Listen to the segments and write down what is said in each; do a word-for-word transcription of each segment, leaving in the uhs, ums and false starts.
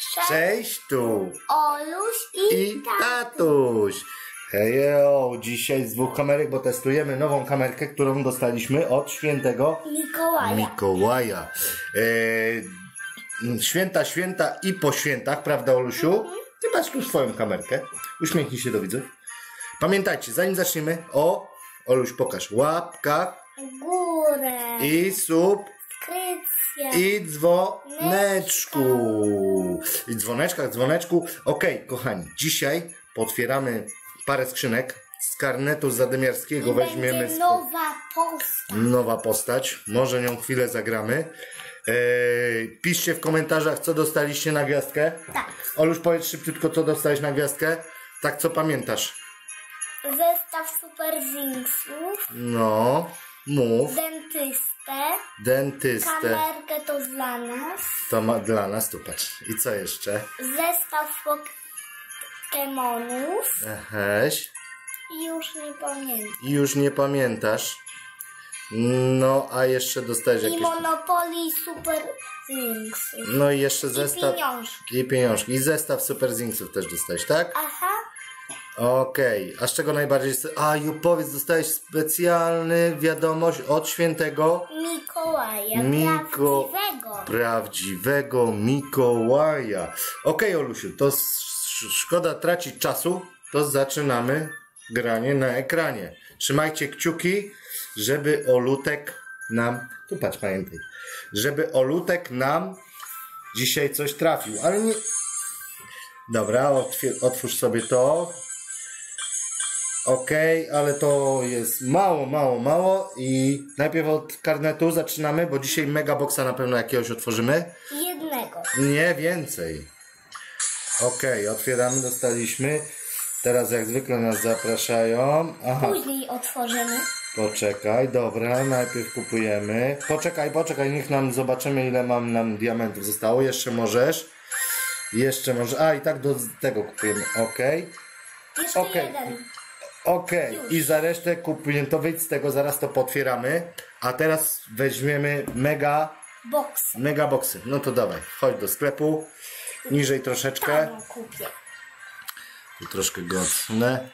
Cześć tu Oluś i, i tatuś. Hejo, dzisiaj z dwóch kamerek, bo testujemy nową kamerkę, którą dostaliśmy od świętego Mikołaja. Mikołaja. E, święta, święta i po świętach, prawda, Olusiu? Mhm. Ty patrz tu swoją kamerkę. Uśmiechnij się do widzów. Pamiętajcie, zanim zaczniemy, o, Oluś, pokaż. Łapka górę i sub i dzwoneczku. I dzwoneczkach, dzwoneczku. Okej, okay, kochani, dzisiaj potwieramy parę skrzynek. Z karnetu zadymiarskiego I weźmiemy... Będzie nowa postać. Nowa postać. Może nią chwilę zagramy. Eee, piszcie w komentarzach, co dostaliście na gwiazdkę. Tak. Oluś, powiedz szybciutko, co dostałeś na gwiazdkę. Tak, co pamiętasz? Zestaw Super Zingsów. No, mów. Dentystę. Dentystę. Kamerkę to dla nas. To ma dla nas, tu patrz. I co jeszcze? Zestaw Pokemonów. Aheś. I już nie pamiętam. I już nie pamiętasz. No, a jeszcze dostałeś jakieś... I Monopoly i Super Zingsów. No i jeszcze zestaw... I pieniążki. I pieniążki. I zestaw Super Zingsów też dostałeś, tak? Aha. Okej. Okay. A z czego najbardziej... A, i powiedz, dostałeś specjalny wiadomość od świętego... Mikołaja. Miko... Prawdziwego. Prawdziwego Mikołaja. Okej, okay, Olusiu, to szkoda tracić czasu. To zaczynamy granie na ekranie. Trzymajcie kciuki, żeby Olutek nam... Tu patrz, pamiętaj. Żeby Olutek nam dzisiaj coś trafił. Ale nie... Dobra, otwórz sobie to. Okej, okay, ale to jest mało, mało, mało. I najpierw od karnetu zaczynamy, bo dzisiaj megaboxa na pewno jakiegoś otworzymy. Jednego. Nie, więcej. Okej, okay, otwieramy, dostaliśmy. Teraz jak zwykle nas zapraszają. Aha. Później otworzymy. Poczekaj, dobra, najpierw kupujemy. Poczekaj, poczekaj, niech nam zobaczymy, ile mam nam diamentów zostało. Jeszcze możesz. Jeszcze może. A, i tak do tego kupujemy. Okej. Okay. Jeszcze okay. jeden. Okej. Okay. I za resztę kupujemy. To wyjdź z tego, zaraz to potwieramy. A teraz weźmiemy mega... Box. Mega boxy. No to dawaj, chodź do sklepu. Niżej troszeczkę. Tam kupię. Tu troszkę go odsunę.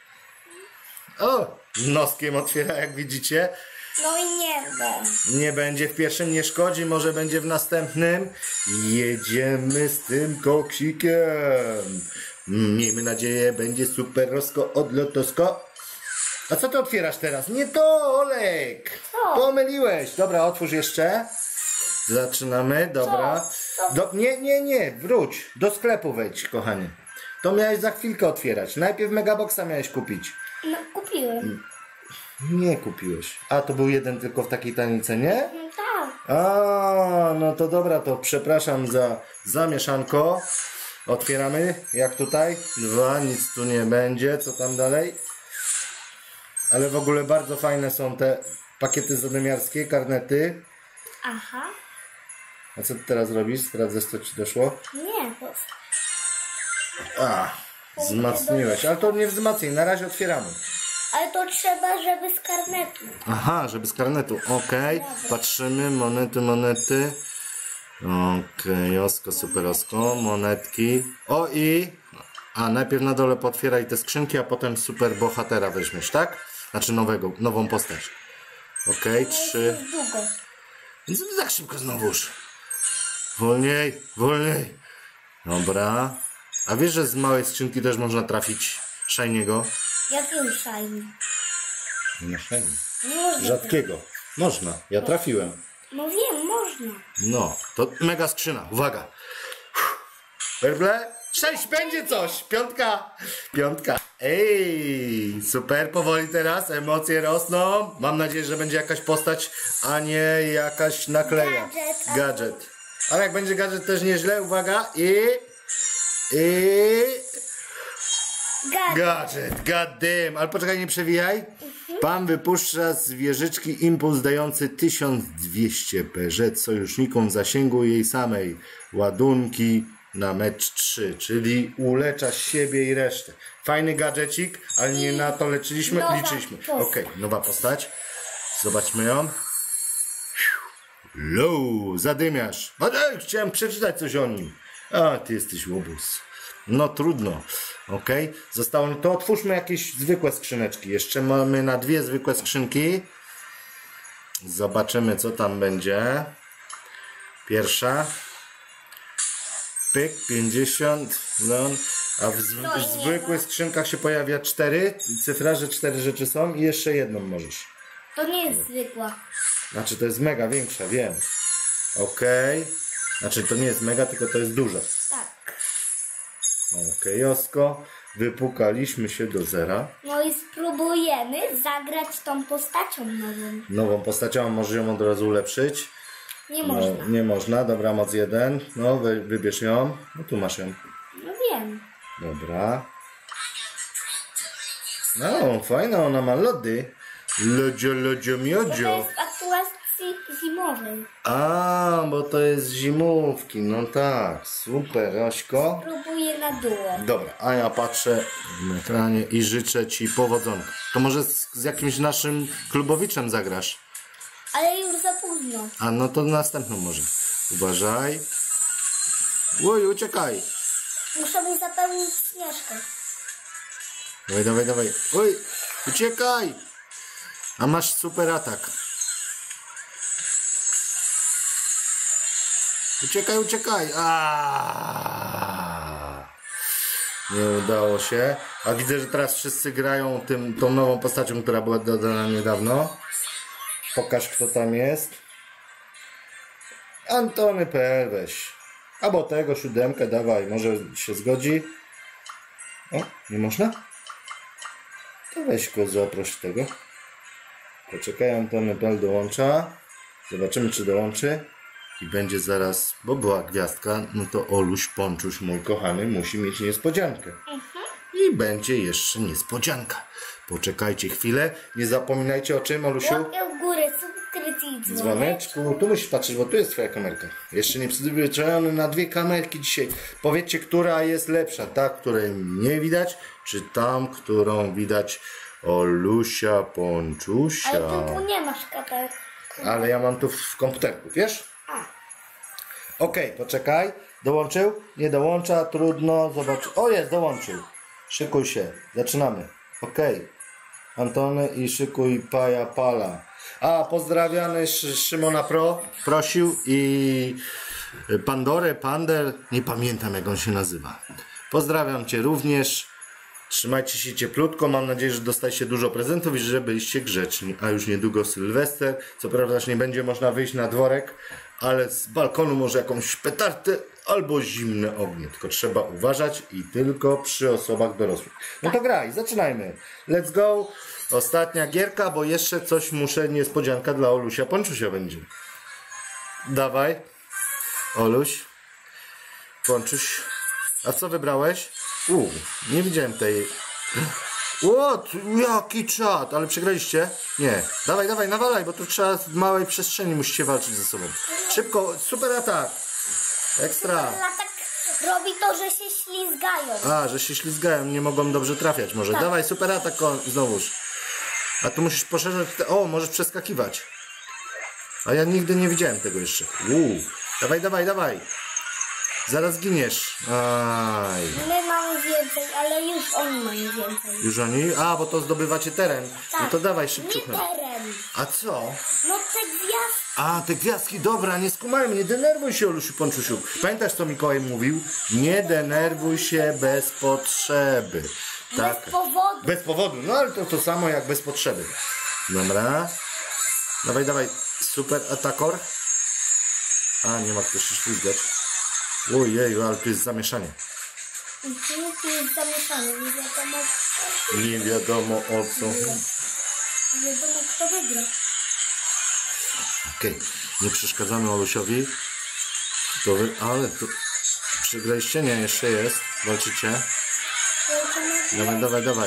O! Noskiem otwiera, jak widzicie. No i nie będzie. Nie będzie w pierwszym, nie szkodzi, może będzie w następnym. Jedziemy z tym koksikiem. Miejmy nadzieję, będzie super rosko od Lotosko. A co ty otwierasz teraz? Nie to, Olek! Co? Pomyliłeś. Dobra, otwórz jeszcze. Zaczynamy, dobra. Co? Co? Do, nie, nie, nie, wróć. Do sklepu wejdź, kochanie. To miałeś za chwilkę otwierać. Najpierw megaboxa miałeś kupić. No kupiłem. Nie kupiłeś. A to był jeden tylko w takiej taniej cenie? No tak. A, no to dobra, to przepraszam za zamieszanko. Otwieramy, jak tutaj. Dwa, nic tu nie będzie. Co tam dalej? Ale w ogóle bardzo fajne są te pakiety zadymiarskie, karnety. Aha. A co ty teraz robisz? Sprawdzasz, co ci doszło? Nie, to... A, wzmacniłeś. Ale to nie wzmacnij, na razie otwieramy. Ale to trzeba, żeby z karnetu. Aha, żeby z karnetu. Okej, okay. Patrzymy, monety, monety. Okej, okay. Osko, super osko, monetki. O i... A, najpierw na dole potwieraj te skrzynki, a potem super bohatera weźmiesz, tak? Znaczy nowego, nową postać. Okej, okay, trzy... Więc tak szybko znowuż. Wolniej, wolniej. Dobra. A wiesz, że z małej skrzynki też można trafić shiniego? Jakiego shiny? Nie shiny. Można. Rzadkiego. Można. Ja trafiłem. No wiem, można. No, to mega skrzyna. Uwaga. Werble? Sześć, będzie coś. Piątka. Piątka. Ej, super, powoli teraz. Emocje rosną. Mam nadzieję, że będzie jakaś postać, a nie jakaś nakleja. Gadżet. Gadżet. Ale jak będzie gadżet, też nieźle. Uwaga. I... I... Gadżet, goddamn. Ale poczekaj, nie przewijaj. Mhm. Pan wypuszcza z wieżyczki impuls dający tysiąc dwieście P. Rzecz sojusznikom w zasięgu jej samej. Ładunki na mecz trzy, czyli ulecza siebie i resztę. Fajny gadżecik, ale nie na to leczyliśmy, liczyliśmy. Okej, okay, nowa postać. Zobaczmy ją. Low, zadymiarz. Ej, chciałem przeczytać coś o nim. A, ty jesteś łobuz. No trudno. Ok. Zostało to. Otwórzmy jakieś zwykłe skrzyneczki. Jeszcze mamy na dwie zwykłe skrzynki. Zobaczymy, co tam będzie. Pierwsza. Pyk, pięćdziesiąt. No. A w, zw w zwykłych skrzynkach się pojawia cztery. Cyfra, że cztery rzeczy są i jeszcze jedną możesz. To nie jest zwykła. Znaczy to jest mega większa, wiem. Okej. Okay. Znaczy to nie jest mega, tylko to jest duża. Tak. Okej, Josko. Wypukaliśmy się do zera. No i spróbujemy zagrać tą postacią nową. Nową postacią, może ją od razu ulepszyć. Nie No, można. nie można, dobra, moc jeden. No, wy, wybierz ją. No tu masz ją. No wiem. Dobra. No, fajna, ona ma lody. Lodzio, lodzio, Bo to miodzio. jest w aktuacji zimowej. A, bo to jest zimówki. No tak, super, Ośko. Próbuję na duo. Dobra, a ja patrzę na ekranie i życzę ci powodzonka. To może z, z jakimś naszym klubowiczem zagrasz? Ale już za późno. A no to następną może. Uważaj. Oj, uciekaj. Muszę mu zapełnić śnieżkę. Dawaj, dawaj, dawaj. Oj, uciekaj. A masz super atak. Uciekaj, uciekaj. Aaaa. Nie udało się. A widzę, że teraz wszyscy grają tym, tą nową postacią, która była dodana niedawno. Pokaż, kto tam jest. Antony P. weź. Albo tego, siódemkę dawaj. Może się zgodzi. O, nie można? To weź go, zaproś tego. Poczekaj, Antony P. dołącza. Zobaczymy, czy dołączy. I będzie zaraz, bo była gwiazdka, no to Oluś Ponczuś, mój kochany, musi mieć niespodziankę. I będzie jeszcze niespodzianka. Poczekajcie chwilę. Nie zapominajcie o czym, Olusiu? Łapkę w górę, subskrypcji i dzwonek. Dzwoneczku. Tu musisz patrzeć, bo tu jest twoja kamerka. Jeszcze nie przyzwyczajony na dwie kamerki dzisiaj. Powiedzcie, która jest lepsza. Ta, której nie widać, czy tam, którą widać Olusia Ponczusia. Ale tu, tu nie masz kapel. Ale ja mam tu w komputerku, wiesz? Okej, okay, poczekaj. Dołączył? Nie dołącza, trudno. Zobacz. O, jest, dołączył. Szykuj się. Zaczynamy. Okej. Okay. Antony i szykuj Paja Pala. A, pozdrawiamy Sz Szymona Pro. Prosił i Pandorę, Pander. Nie pamiętam, jak on się nazywa. Pozdrawiam cię również. Trzymajcie się cieplutko. Mam nadzieję, że dostajecie dużo prezentów i że byliście grzeczni. A już niedługo Sylwester. Co prawda nie będzie można wyjść na dworek, ale z balkonu może jakąś petardę albo zimne ognie. Tylko trzeba uważać i tylko przy osobach dorosłych. No to graj, zaczynajmy. Let's go. Ostatnia gierka, bo jeszcze coś muszę, niespodzianka dla Olusia Ponczusia będzie. Dawaj. Oluś. Ponczuś. A co wybrałeś? U, nie widziałem tej. O, jaki czad, ale przegraliście? Nie. Dawaj, dawaj, nawalaj, bo tu trzeba w małej przestrzeni musicie walczyć ze sobą. Szybko, super atak. Ekstra. Tak robi to, że się ślizgają. A, że się ślizgają, nie mogą dobrze trafiać może. Tak. Dawaj, super atak znowuż. A tu musisz poszerzać te... O, możesz przeskakiwać. A ja nigdy nie widziałem tego jeszcze. Uuu. Dawaj, dawaj, dawaj. Zaraz giniesz. Aj. My mamy więcej, ale już oni mają więcej. Już oni? A, bo to zdobywacie teren. Tak. No to dawaj Nie szybciutko. teren. A co? No te gwiazdy. A, te gwiazdki, dobra, nie skumajmy, nie denerwuj się, Olusiu Ponczusiu. Pamiętasz, co Mikołaj mówił? Nie denerwuj się bez potrzeby. Tak. Bez powodu. Bez powodu, no ale to to samo jak bez potrzeby. Dobra. Dawaj, dawaj. Super atakor. A, nie ma kto się ślizgać. Ojeju, ale tu jest zamieszanie. Mhm, tu jest zamieszanie, nie wiadomo, Nie wiadomo o co. nie wiadomo kto wygra. Okej, okay. Nie przeszkadzamy Olusiowi. To wy... Ale to... Przegraliście? Nie, jeszcze jest. Walczycie. Dawaj, dawaj, dawaj.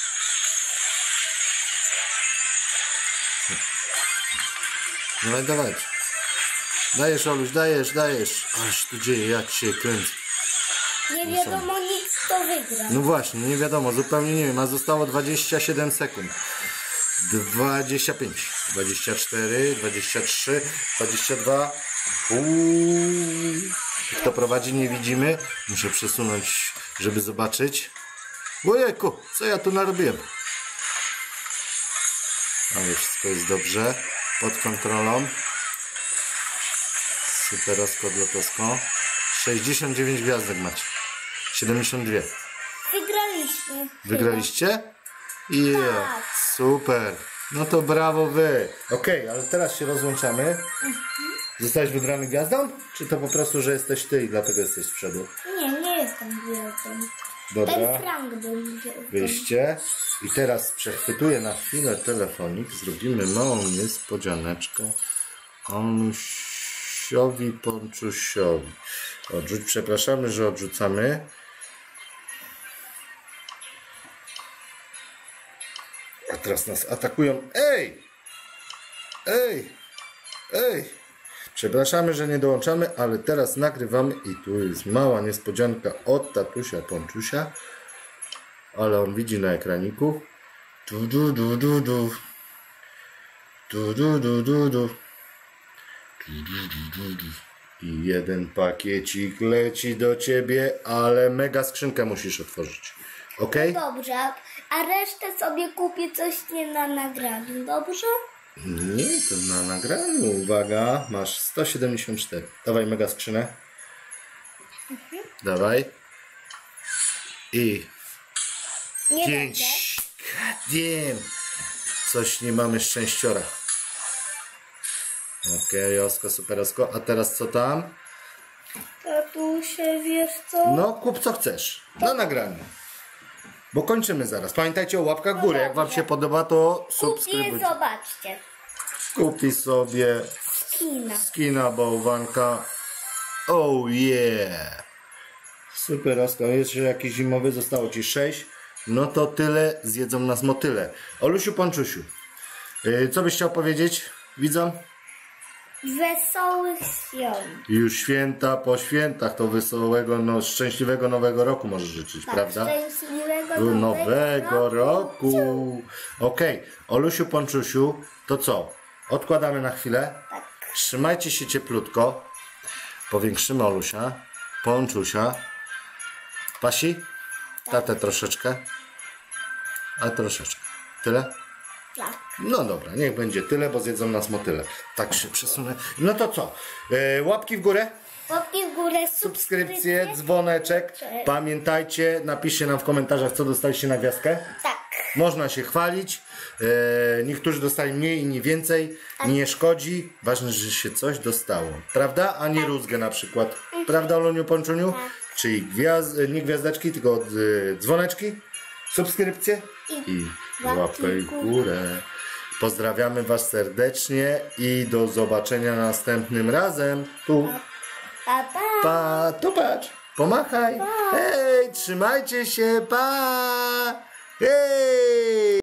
Dawaj, dawaj. Dajesz, Oluś, dajesz, dajesz. Aż tu dzieje, jak się kręci. Nie wiadomo nic kto wygra. No właśnie, nie wiadomo, zupełnie nie wiem. A zostało dwadzieścia siedem sekund. dwadzieścia pięć, dwadzieścia cztery, dwadzieścia trzy, dwadzieścia dwa. Uuu. Kto prowadzi, nie widzimy. Muszę przesunąć, żeby zobaczyć. Ojejku, co ja tu narobiłem? Ale wszystko jest dobrze. Pod kontrolą. Superosko, dlotosko. sześćdziesiąt dziewięć gwiazdek macie. siedemdziesiąt dwa. Wygraliśmy. Wygraliście? Yeah, Tak. super. No to brawo wy. Okej, okay, ale teraz się rozłączamy. Mhm. Zostałeś wybrany gwiazdą? Czy to po prostu, że jesteś ty i dlatego jesteś z przodu? Nie, nie jestem gwiazdą. Dobra. Ten Frank był gwiazdą. Wyjście. I teraz przechwytuję na chwilę telefonik. Zrobimy małą niespodzianeczkę. Onusiowi, Ponczusiowi. Odrzuć, przepraszamy, że odrzucamy. A teraz nas atakują. Ej! Ej! Ej! Przepraszamy, że nie dołączamy, ale teraz nagrywamy i tu jest mała niespodzianka od tatusia Ponczusia. Ale on widzi na ekraniku. Du, du, du, du, du. Du, du, du, du, du. Du, du, du, du, du. I jeden pakiecik leci do ciebie, ale mega skrzynkę musisz otworzyć. Ok? Dobrze, a resztę sobie kupię coś nie na nagraniu, dobrze? Nie, to na nagraniu. Uwaga, masz sto siedemdziesiąt cztery. Dawaj mega skrzynę. Mhm. Dawaj. I Nie pięć. Gadiem. Coś nie mamy szczęściora. Okej, okay, osko, superosko. A teraz co tam? Tatusie, wiesz co? No, kup co chcesz. Na nagraniu. Bo kończymy zaraz. Pamiętajcie o łapkach w górę. Jak wam się podoba, to subskrybujcie. Kupię, zobaczcie. Kupi sobie Skina. skina bałwanka. Oh yeah. Super, osko. Jeszcze jakiś zimowy, zostało ci sześć. No to tyle, zjedzą nas motyle. Olusiu, Ponczusiu, yy, co byś chciał powiedzieć widzom? Wesołych świąt. Już święta po świętach, to wesołego, no, szczęśliwego nowego roku możesz życzyć, Tak, prawda? szczęśliwego Nowego, nowego roku. roku. Okej, okay. Olusiu, Ponczusiu, to co? Odkładamy na chwilę. Tak. Trzymajcie się cieplutko. Powiększymy Olusia, Ponczusia. Pasi? Tatę troszeczkę. A troszeczkę. Tyle? Tak. No dobra, niech będzie tyle, bo zjedzą nas motyle. Tak się przesunę. No to co? E, łapki w górę, Łapki w górę, subskrypcje, dzwoneczek. Pamiętajcie, napiszcie nam w komentarzach, co dostaliście na gwiazdkę. Tak. Można się chwalić. E, niektórzy dostali mniej, inni więcej. Nie szkodzi. Ważne, że się coś dostało. Prawda? A nie rózgę na przykład. Prawda, Oluniu, Ponczuniu? Czyli gwiazd, nie gwiazdeczki, tylko e, dzwoneczki, subskrypcje i łapkę w górę. Pozdrawiamy was serdecznie i do zobaczenia następnym razem. Tu. Pa, pa. Pa, tu patrz. Pomachaj. Hej, trzymajcie się. Pa. Hej.